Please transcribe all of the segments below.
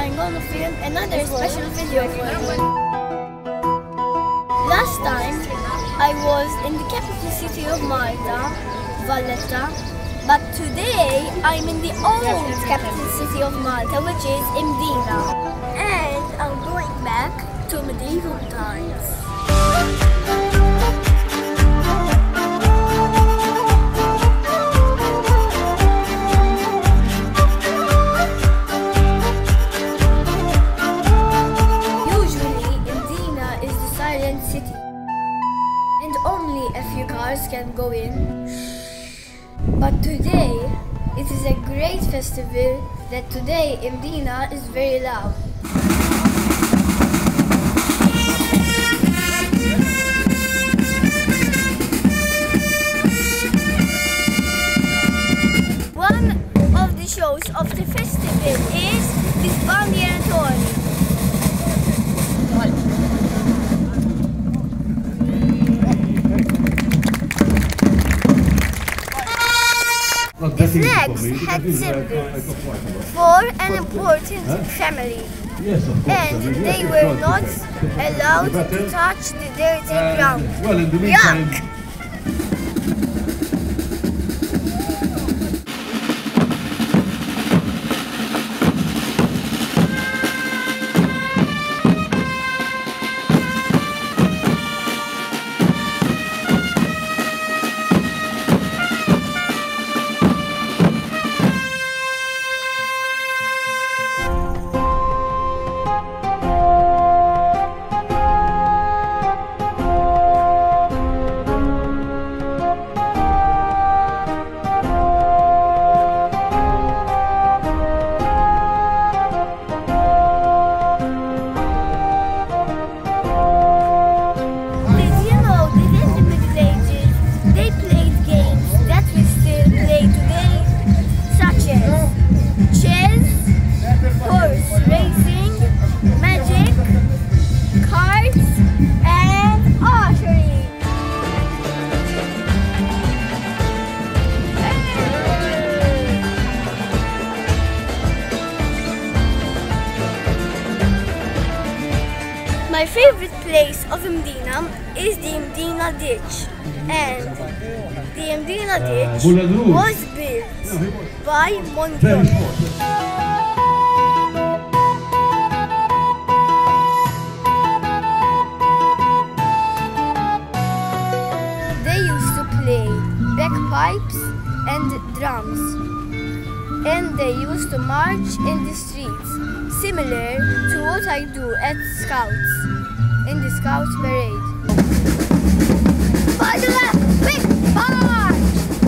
I'm gonna film another special video for you. Last time I was in the capital city of Malta, Valletta, but today I'm in the old capital city of Malta, which is Mdina, and I'm going back to medieval times. City, and only a few cars can go in. But today it is a great festival that today Mdina is very loud. One of the shows of the festival is this bandieratori. The flags had symbols for an important family, and they were not allowed to touch the dirty ground. Yuck! My favorite place of Mdina is the Mdina Ditch, and the Mdina Ditch was built by Montreal. They used to play bagpipes and drums, and they used to march in the streets, similar to what I do at Scouts, in the Scouts parade. By the left, quick, march!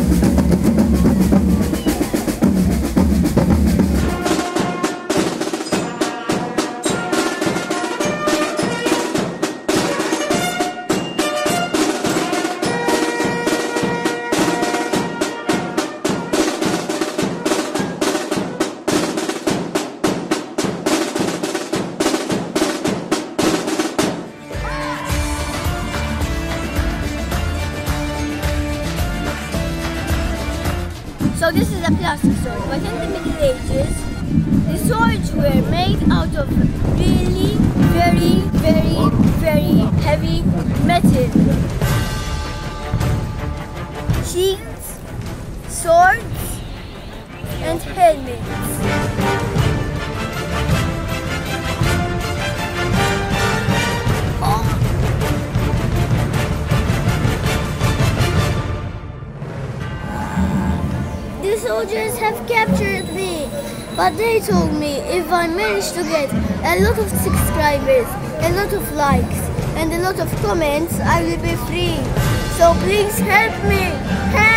So this is a plastic sword, but in the Middle Ages, the swords were made out of really very heavy metal. Shields, swords, and helmets. The soldiers have captured me, but they told me if I manage to get a lot of subscribers, a lot of likes, and a lot of comments, I will be free. So please help me! Help!